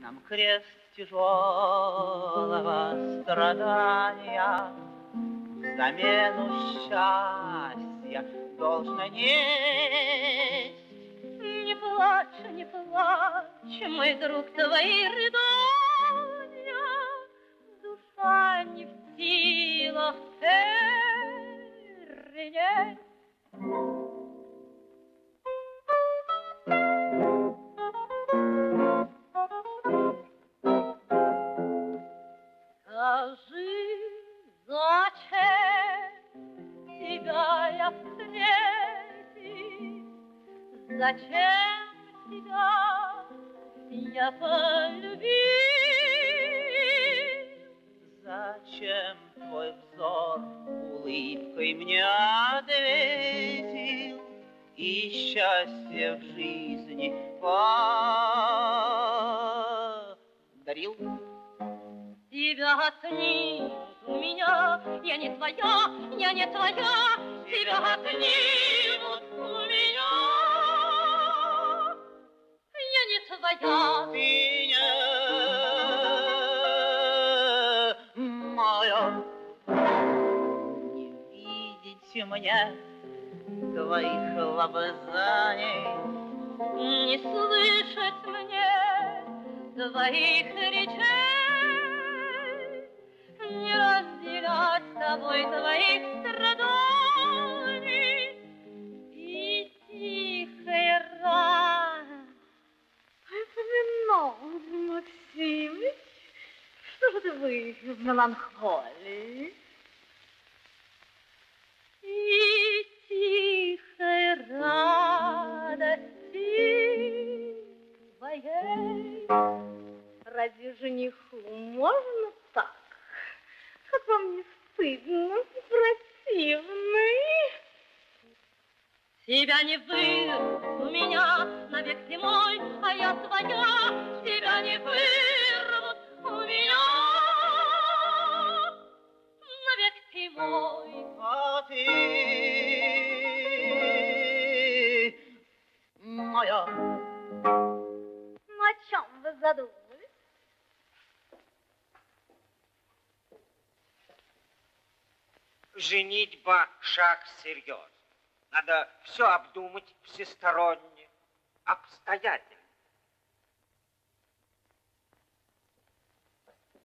нам крест тяжелого страдания взамену счастья должно нести. Не плачь, не плачь, мой друг, твои рыдания, душа не в силах перенять. Скажи, зачем тебя я встретил, зачем тебя я полюбил? Зачем твой взор улыбкой мне ответил и счастье в жизни подарил? Тебя отнимут у меня, я не твоя, я не твоя. Тебя отнимут у меня, я не твоя. Ты не моя. Не видеть мне твоих лобзаний, не слышать мне твоих речей, не разделять с тобой твоих страданий и тихой раны. Виновный Максимыч, что же это вы в меланхолии? И тихой радости твоей. Разве жениху можно так? Как вам не стыдно, противный? Тебя не вырвут у меня навек зимой, а я твоя. Тебя не вырвут у меня навек зимой. а ты моя. Ну, о чем вы задумались? Женитьба — шаг серьезный. Надо все обдумать всесторонне, обстоятельно.